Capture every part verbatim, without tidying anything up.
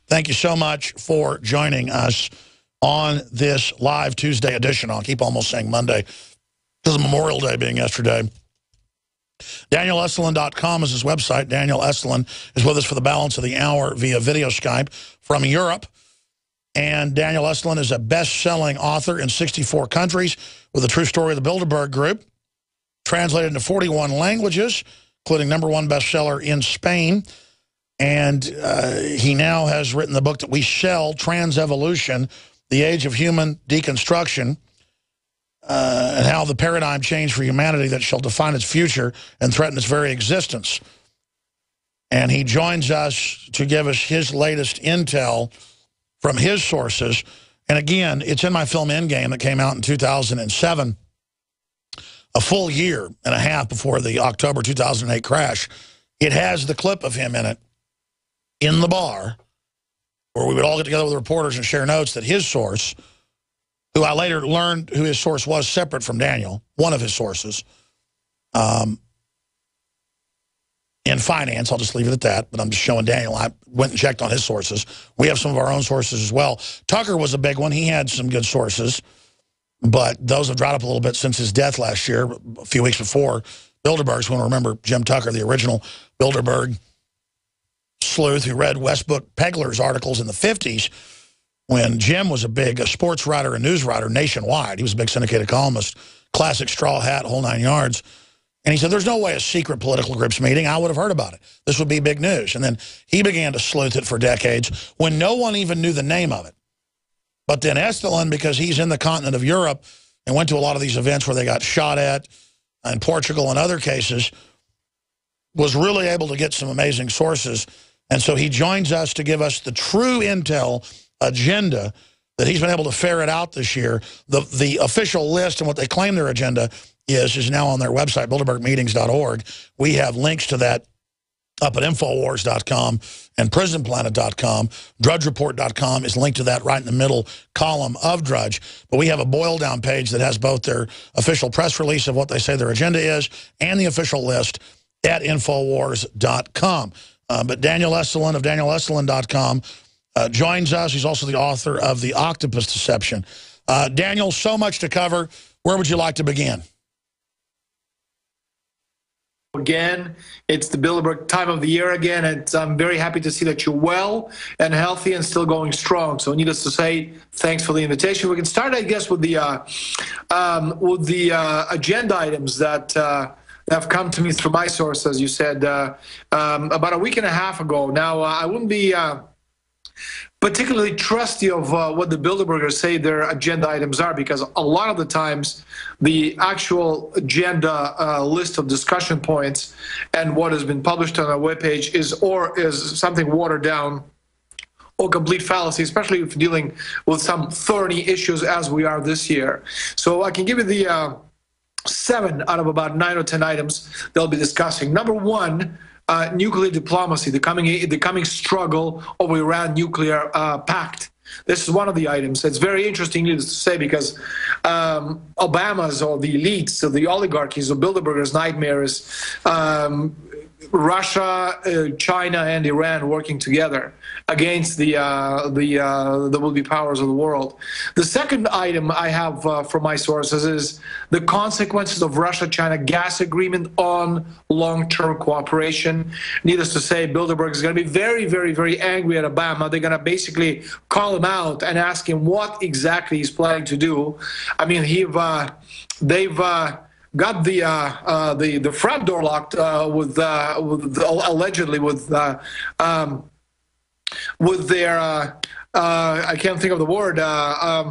Thank you so much for joining us on this live Tuesday edition. I'll keep almost saying Monday because of Memorial Day being yesterday. Daniel Estulin dot com is his website. Daniel Estulin is with us for the balance of the hour via video Skype from Europe. And Daniel Estulin is a best-selling author in sixty-four countries with a true story of the Bilderberg Group, translated into forty-one languages, including number one bestseller in Spain. And uh, he now has written the book that we sell, Trans-Evolution, The Age of Human Deconstruction, uh, and how the paradigm changed for humanity that shall define its future and threaten its very existence. And he joins us to give us his latest intel from his sources. And again, it's in my film Endgame that came out in two thousand seven, a full year and a half before the October two thousand eight crash. It has the clip of him in it, in the bar, where we would all get together with reporters and share notes that his source, who I later learned who his source was separate from Daniel, one of his sources, um, in finance, I'll just leave it at that, but I'm just showing Daniel. I went and checked on his sources. We have some of our own sources as well. Tucker was a big one. He had some good sources, but those have dried up a little bit since his death last year, a few weeks before. Bilderberg's, when we remember Jim Tucker, the original Bilderberg sleuth who read Westbrook Pegler's articles in the fifties when Jim was a big a sports writer and news writer nationwide. He was a big syndicated columnist, classic straw hat, whole nine yards. And he said, there's no way a secret political group's meeting. I would have heard about it. This would be big news. And then he began to sleuth it for decades when no one even knew the name of it. But then Estulin, because he's in the continent of Europe and went to a lot of these events where they got shot at in Portugal and other cases, was really able to get some amazing sources. And so he joins us to give us the true intel agenda that he's been able to ferret out this year. The, the official list and what they claim their agenda is, is now on their website, Bilderberg Meetings dot org. We have links to that up at Infowars dot com and Prison Planet dot com. Drudge Report dot com is linked to that right in the middle column of Drudge. But we have a boil-down page that has both their official press release of what they say their agenda is and the official list at Infowars dot com. Uh, but Daniel Estulin of Daniel Estulin dot com uh, joins us. He's also the author of The Octopus Deception. Uh, Daniel, so much to cover. Where would you like to begin? Again, it's the Bilderberg time of the year again, and I'm very happy to see that you're well and healthy and still going strong. So needless to say, thanks for the invitation. We can start, I guess, with the uh, um, with the uh, agenda items that uh, have come to me through my source, as you said, uh, um, about a week and a half ago. Now, uh, I wouldn't be uh, particularly trusty of uh, what the Bilderbergers say their agenda items are, because a lot of the times the actual agenda uh, list of discussion points and what has been published on our webpage is or is something watered down or complete fallacy, especially if dealing with some thorny issues as we are this year. So I can give you the uh, seven out of about nine or ten items they'll be discussing. Number one, Uh, nuclear diplomacy, the coming the coming struggle over Iran nuclear uh, pact. This is one of the items. It's very interesting, needless to say, because um, Obama's or the elites, or the oligarchies, or Bilderbergers' nightmare is um, Russia, uh, China, and Iran working together against the uh, the uh, the will-be powers of the world. The second item I have uh, from my sources is the consequences of Russia-China gas agreement on long-term cooperation. Needless to say, Bilderberg is going to be very, very, very angry at Obama. They're going to basically call him out and ask him what exactly he's planning to do. I mean, he uh, they've. Uh, got the uh, uh, the the front door locked uh, with uh, with allegedly with uh, um, with their uh, uh, I can't think of the word uh, um,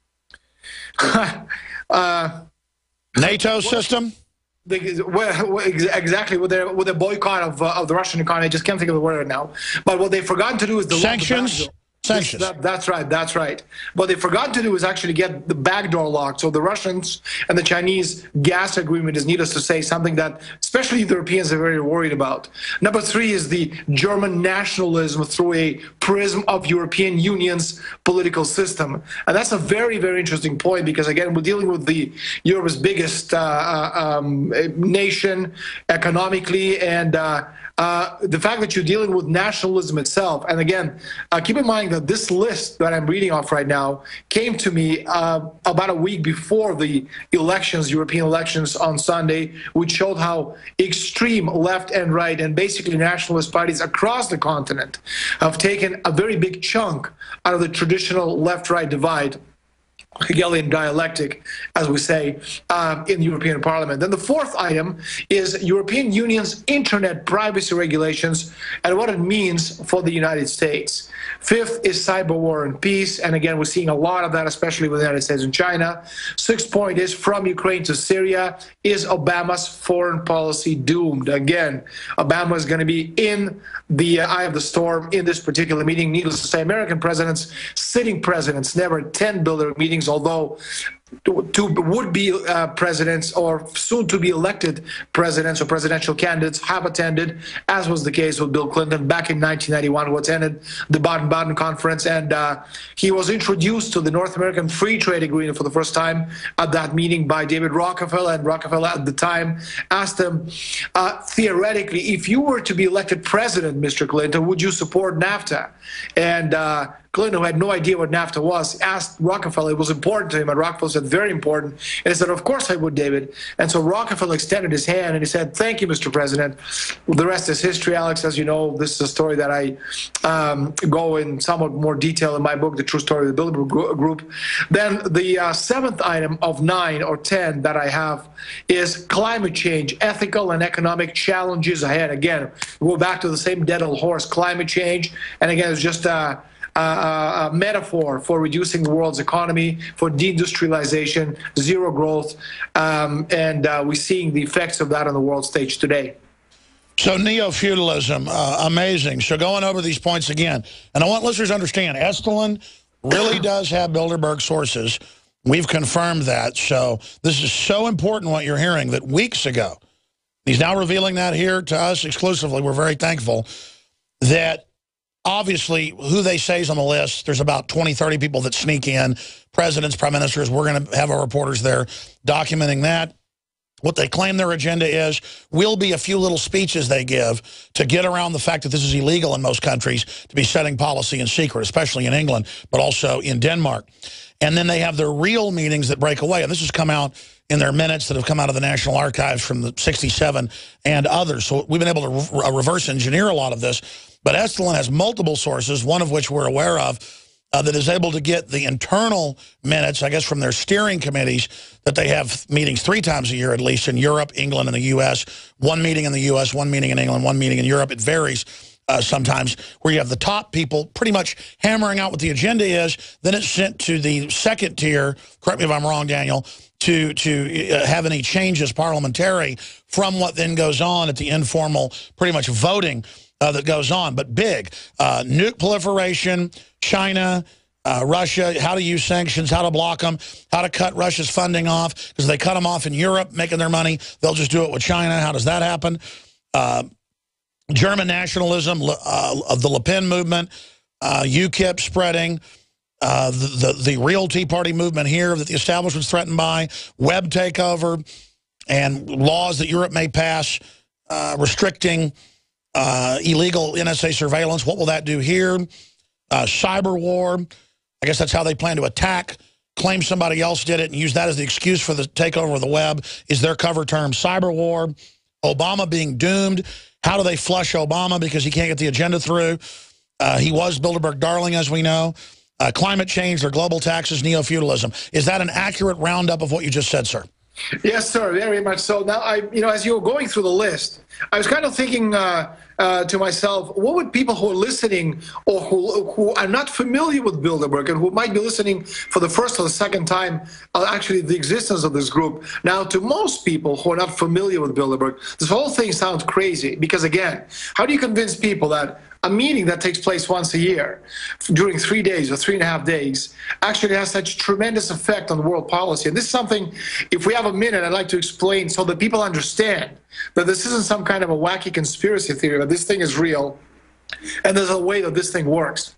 uh, NATO what, system. The, well, exactly with their with the boycott of uh, of the Russian economy. I just can't think of the word right now. But what they've forgotten to do is the sanctions. Sanctions. That, that's right, that's right. What they forgot to do is actually get the back door locked. So the Russians and the Chinese gas agreement is, needless to say, something that especially the Europeans are very worried about. Number three is the German nationalism through a prism of European Union's political system. And that's a very, very interesting point because, again, we're dealing with the Europe's biggest uh, um, nation economically and uh, uh, the fact that you're dealing with nationalism itself. And again, uh, keep in mind that this list that I'm reading off right now came to me uh, about a week before the elections, European elections on Sunday, which showed how extreme left and right and basically nationalist parties across the continent have taken a very big chunk out of the traditional left-right divide, Hegelian dialectic, as we say, um, in the European Parliament. Then the fourth item is European Union's internet privacy regulations and what it means for the United States. Fifth is cyber war and peace, and again, we're seeing a lot of that, especially with the United States and China. Sixth point is from Ukraine to Syria. Is Obama's foreign policy doomed? Again, Obama is going to be in the eye of the storm in this particular meeting. Needless to say, American presidents, sitting presidents, never attend Bilderberg meetings, although two would-be uh, presidents or soon-to-be elected presidents or presidential candidates have attended, as was the case with Bill Clinton back in nineteen ninety-one, who attended the Baden-Baden Conference, and uh, he was introduced to the North American Free Trade Agreement for the first time at that meeting by David Rockefeller, and Rockefeller at the time asked him, uh, theoretically, if you were to be elected president, Mister Clinton, would you support NAFTA? And uh, Clinton, who had no idea what NAFTA was, asked Rockefeller. It was important to him, and Rockefeller said, very important. And he said, of course I would, David. And so Rockefeller extended his hand, and he said, thank you, Mister President. The rest is history, Alex. As you know, this is a story that I um, go in somewhat more detail in my book, The True Story of the Bilderberg Group. Then the uh, seventh item of nine or ten that I have is climate change, ethical and economic challenges ahead. Again, we go back to the same dead old horse, climate change. And again, it's just uh, Uh, a metaphor for reducing the world's economy, for deindustrialization, zero growth, um, and uh, we're seeing the effects of that on the world stage today. So neo-feudalism, uh, amazing. So going over these points again, and I want listeners to understand, Estulin really does have Bilderberg sources. We've confirmed that. So this is so important what you're hearing, that weeks ago, he's now revealing that here to us exclusively. We're very thankful that obviously, who they say is on the list, there's about twenty, thirty people that sneak in, presidents, prime ministers. We're going to have our reporters there documenting that. What they claim their agenda is will be a few little speeches they give to get around the fact that this is illegal in most countries to be setting policy in secret, especially in England, but also in Denmark. And then they have their real meetings that break away. And this has come out in their minutes that have come out of the National Archives from the sixty-seven and others. So we've been able to re reverse engineer a lot of this. But Estulin has multiple sources, one of which we're aware of, uh, that is able to get the internal minutes, I guess, from their steering committees, that they have meetings three times a year, at least, in Europe, England, and the U S One meeting in the U S, one meeting in England, one meeting in Europe. It varies uh, sometimes, where you have the top people pretty much hammering out what the agenda is. Then it's sent to the second tier, correct me if I'm wrong, Daniel, to, to uh, have any changes parliamentary from what then goes on at the informal, pretty much voting Uh, that goes on, but big. Uh, nuke proliferation, China, uh, Russia, how to use sanctions, how to block them, how to cut Russia's funding off, because they cut them off in Europe, making their money. They'll just do it with China. How does that happen? Uh, German nationalism, uh, of the Le Pen movement, uh, UKIP spreading, uh, the, the, the real Tea Party movement here that the establishment's threatened by, web takeover, and laws that Europe may pass uh, restricting Uh, illegal N S A surveillance. What will that do here? Uh, cyber war. I guess that's how they plan to attack. Claim somebody else did it and use that as the excuse for the takeover of the web is their cover term, cyber war. Obama being doomed. How do they flush Obama because he can't get the agenda through? Uh, he was Bilderberg darling, as we know. Uh, climate change, their global taxes, neo-feudalism. Is that an accurate roundup of what you just said, sir? Yes, sir, very much so. Now, I, you know, as you were going through the list, I was kind of thinking uh, uh, to myself, what would people who are listening or who, who are not familiar with Bilderberg and who might be listening for the first or the second time, uh, actually the existence of this group. Now, to most people who are not familiar with Bilderberg, this whole thing sounds crazy because, again, how do you convince people that a meeting that takes place once a year during three days or three and a half days actually has such tremendous effect on world policy? And this is something, if we have a minute, I'd like to explain so that people understand that this isn't some kind of a wacky conspiracy theory, but this thing is real, and there's a way that this thing works.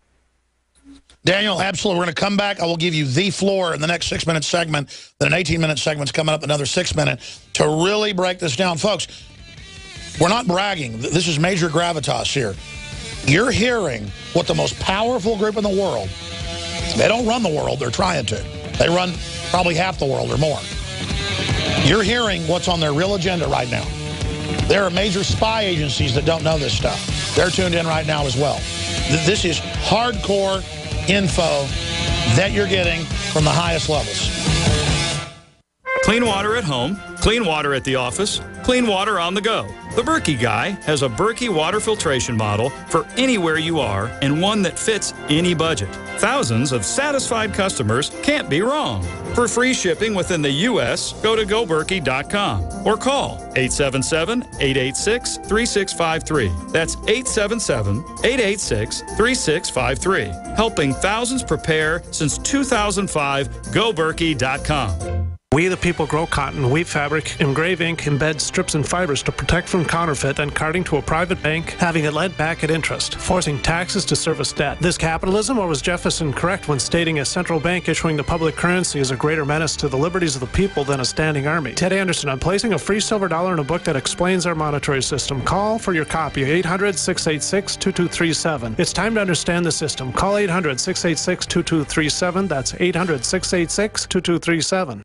Daniel, absolutely. We're going to come back. I will give you the floor in the next six-minute segment. Then an eighteen-minute segment's coming up, another six-minute, to really break this down. Folks, We're not bragging. This is major gravitas here. You're hearing what the most powerful group in the world, they don't run the world, they're trying to. They run probably half the world or more. You're hearing what's on their real agenda right now. There are major spy agencies that don't know this stuff. They're tuned in right now as well. This is hardcore info that you're getting from the highest levels. Clean water at home, clean water at the office, clean water on the go. The Berkey Guy has a Berkey water filtration model for anywhere you are and one that fits any budget. Thousands of satisfied customers can't be wrong. For free shipping within the U S, go to go berkey dot com or call eight seven seven, eight eight six, three six five three. That's eight seven seven, eight eight six, three six five three. Helping thousands prepare since two thousand five, go berkey dot com. We the people grow cotton, weave fabric, engrave ink, embed strips and fibers to protect from counterfeit and carting to a private bank, having it lent back at interest, forcing taxes to service debt. This capitalism, or was Jefferson correct when stating a central bank issuing the public currency is a greater menace to the liberties of the people than a standing army? Ted Anderson, I'm placing a free silver dollar in a book that explains our monetary system. Call for your copy, eight hundred, six eight six, two two three seven. It's time to understand the system. Call eight hundred, six eight six, two two three seven. That's eight hundred, six eight six, two two three seven.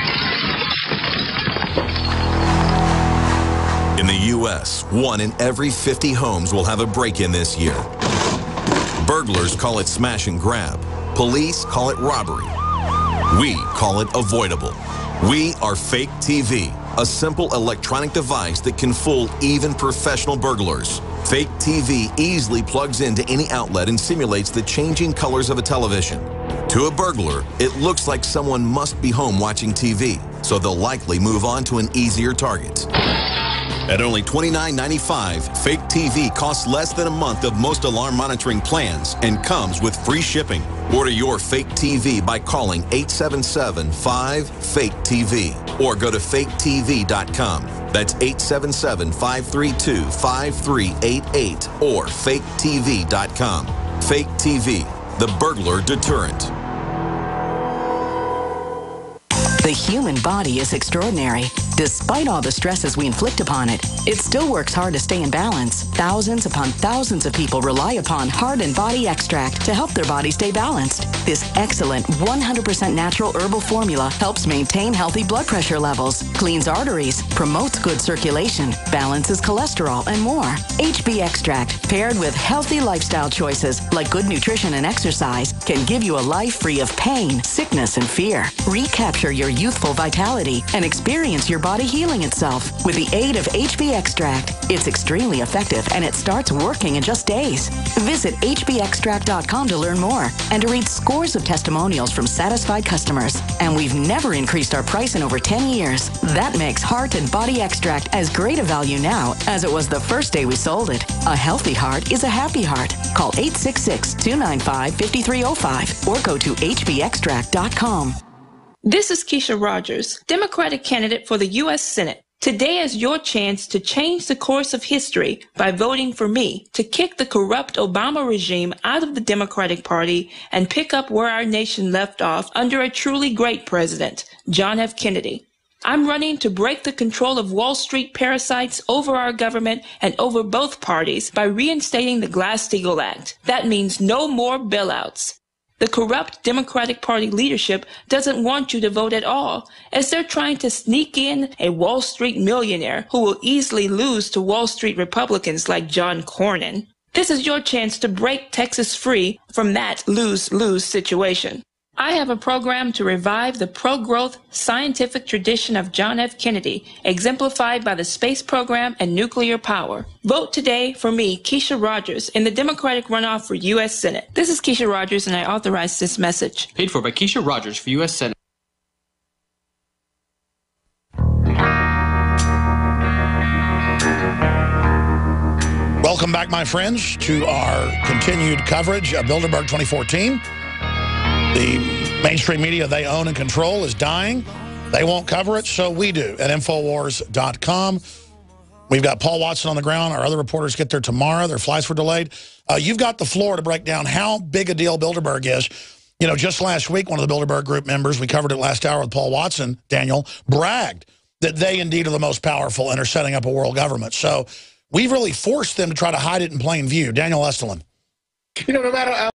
In the U S, one in every fifty homes will have a break-in this year. Burglars call it smash and grab. Police call it robbery. We call it avoidable. We are Fake T V, a simple electronic device that can fool even professional burglars. Fake T V easily plugs into any outlet and simulates the changing colors of a television. To a burglar, it looks like someone must be home watching T V, so they'll likely move on to an easier target. At only twenty-nine ninety-five, Fake T V costs less than a month of most alarm monitoring plans and comes with free shipping. Order your Fake T V by calling eight seven seven, five, fake T V or go to fake T V dot com. That's eight seven seven, five three two, five three eight eight or fake T V dot com. Fake T V, the burglar deterrent. The human body is extraordinary. Despite all the stresses we inflict upon it, it still works hard to stay in balance. Thousands upon thousands of people rely upon Heart and Body Extract to help their body stay balanced. This excellent one hundred percent natural herbal formula helps maintain healthy blood pressure levels, cleans arteries, promotes good circulation, balances cholesterol, and more. H B Extract, paired with healthy lifestyle choices like good nutrition and exercise, can give you a life free of pain, sickness, and fear. Recapture your youthful vitality and experience your body healing itself with the aid of H B Extract. It's extremely effective and it starts working in just days. Visit H B extract dot com to learn more and to read scores of testimonials from satisfied customers. And we've never increased our price in over ten years. That makes Heart and Body Extract as great a value now as it was the first day we sold it. A healthy heart is a happy heart. Call eight six six, two nine five, five three zero five or go to H B extract dot com. This is Keisha Rogers, Democratic candidate for the U S Senate. Today is your chance to change the course of history by voting for me to kick the corrupt Obama regime out of the Democratic Party and pick up where our nation left off under a truly great president, John F. Kennedy. I'm running to break the control of Wall Street parasites over our government and over both parties by reinstating the Glass-Steagall Act. That means no more bailouts. The corrupt Democratic Party leadership doesn't want you to vote at all, as they're trying to sneak in a Wall Street millionaire who will easily lose to Wall Street Republicans like John Cornyn. This is your chance to break Texas free from that lose-lose situation. I have a program to revive the pro-growth scientific tradition of John F. Kennedy, exemplified by the space program and nuclear power. Vote today for me, Keisha Rogers, in the Democratic runoff for U S Senate. This is Keisha Rogers, and I authorize this message. Paid for by Keisha Rogers for U S Senate. Welcome back, my friends, to our continued coverage of Bilderberg twenty fourteen. The mainstream media they own and control is dying. They won't cover it, so we do at Infowars dot com. We've got Paul Watson on the ground. Our other reporters get there tomorrow. Their flights were delayed. Uh, you've got the floor to break down how big a deal Bilderberg is. You know, just last week, one of the Bilderberg group members, we covered it last hour with Paul Watson, Daniel, bragged that they indeed are the most powerful and are setting up a world government. So we've really forced them to try to hide it in plain view. Daniel Estulin. You know, no matter